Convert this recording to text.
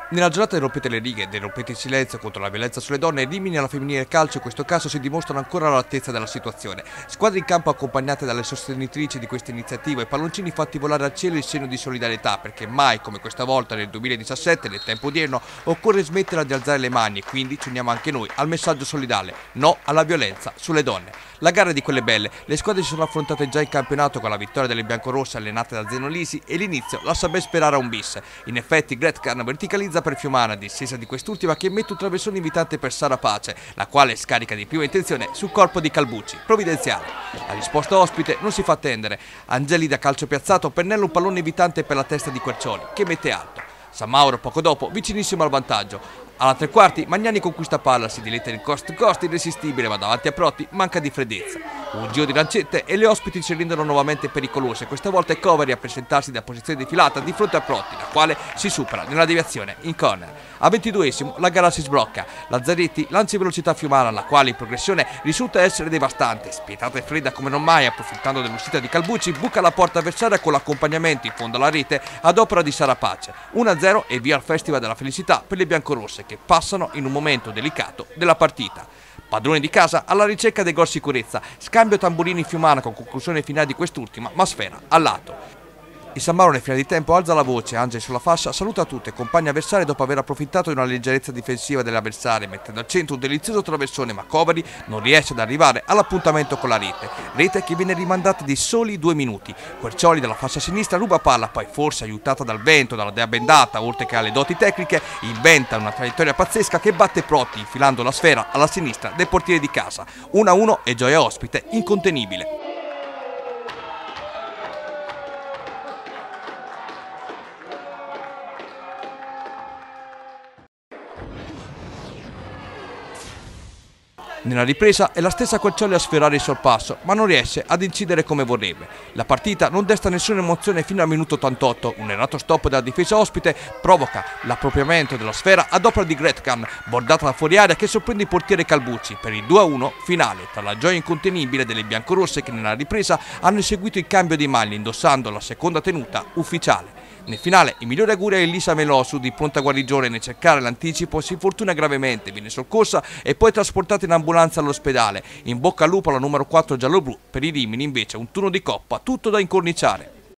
Nella giornata di Rompete le righe, del Rompete il silenzio contro la violenza sulle donne, Rimini alla femminile calcio in questo caso si dimostrano ancora all'altezza della situazione. Squadre in campo accompagnate dalle sostenitrici di questa iniziativa e palloncini fatti volare al cielo il segno di solidarietà, perché mai come questa volta nel 2017, nel tempo odierno, occorre smettere di alzare le mani e quindi ci uniamo anche noi al messaggio solidale: no alla violenza sulle donne. La gara è di quelle belle, le squadre si sono affrontate già in campionato con la vittoria delle biancorosse allenate da Zeno Lisi e l'inizio lascia ben sperare a un bis. In effetti Gretkan verticalizza per Fiumana, discesa di quest'ultima che mette un traversone invitante per Sara Pace, la quale scarica di prima intenzione sul corpo di Calbucci, provvidenziale. La risposta ospite non si fa attendere, Angeli da calcio piazzato pennella un pallone invitante per la testa di Quercioli, che mette alto. San Mauro poco dopo vicinissimo al vantaggio. Alla tre quarti Magnani conquista palla, si diletta in cost irresistibile, ma davanti a Protti manca di freddezza. Un giro di lancette e le ospiti si rendono nuovamente pericolose, questa volta è Covari a presentarsi da posizione defilata di fronte a Protti, la quale si supera nella deviazione in corner. A 22esimo la gara si sblocca, Lazzaretti lancia in velocità Fiumana, la quale in progressione risulta essere devastante, spietata e fredda come non mai, approfittando dell'uscita di Calbucci, buca la porta avversaria con l'accompagnamento in fondo alla rete ad opera di Sara Pace. 1-0 e via al Festival della Felicità per le biancorosse, che passano in un momento delicato della partita. Padrone di casa alla ricerca del gol sicurezza, scambio Tamburini-Fiumana con conclusione finale di quest'ultima, ma sfera al lato. Il San Mauro nel finale di tempo alza la voce, Angeli sulla fascia saluta tutte, compagni avversari dopo aver approfittato di una leggerezza difensiva delle avversarie, mettendo al centro un delizioso traversone, ma Covari non riesce ad arrivare all'appuntamento con la rete che viene rimandata di soli 2 minuti. Quercioli dalla fascia sinistra ruba palla, poi forse aiutata dal vento, dalla dea bendata, oltre che alle doti tecniche, inventa una traiettoria pazzesca che batte Protti, infilando la sfera alla sinistra del portiere di casa. 1-1 e gioia ospite incontenibile. Nella ripresa è la stessa Quercioli a sferrare il sorpasso, ma non riesce ad incidere come vorrebbe. La partita non desta nessuna emozione fino al minuto 88, un errato stop della difesa ospite provoca l'appropriamento della sfera ad opera di Gretkan, bordata da fuori area che sorprende il portiere Calbucci per il 2-1 finale, tra la gioia incontenibile delle biancorosse che nella ripresa hanno eseguito il cambio di maglie indossando la seconda tenuta ufficiale. Nel finale i migliori auguri a Elisa Melosu di pronta guarigione. Nel cercare l'anticipo si infortuna gravemente, viene soccorsa e poi trasportata in ambulanza all'ospedale. In bocca al lupo alla numero 4 gialloblu, per i Rimini invece un turno di coppa tutto da incorniciare.